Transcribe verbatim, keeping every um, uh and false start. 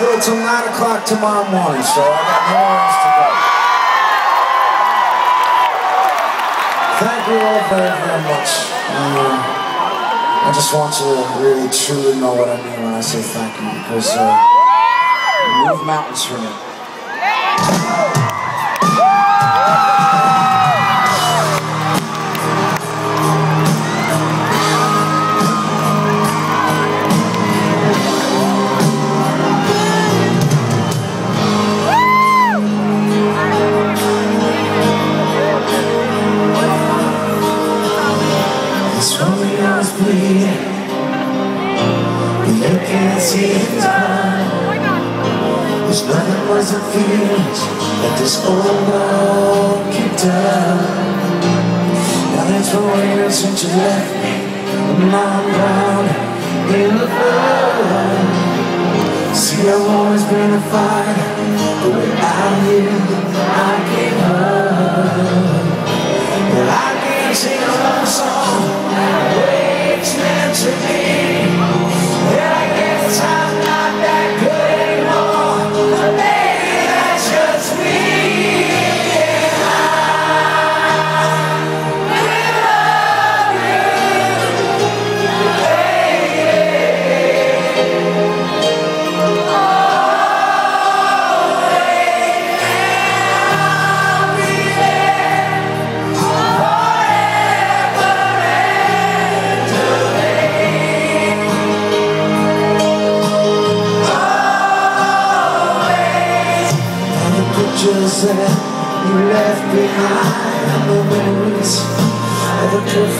go till nine o'clock tomorrow morning, so I got nowhere else to go. Thank you all very, very much. Uh, I just want you to really, truly know what I mean when I say thank you, because uh, you move mountains for me. Romeo's bleeding, but you can't see his blood. There's nothing worse than feelings that this old love can done. Now that's four years since you left me, and now I'm drowned in the flood. See, I've always been a fighter, but without you, I gave up. But I can't sing a love song the way it's meant to be. And I guess I'm not that good anymore, but maybe that's just me. And I will love you, baby, always, and I'll be there forever and a day. Always. And the pictures that you left behind, the memories of the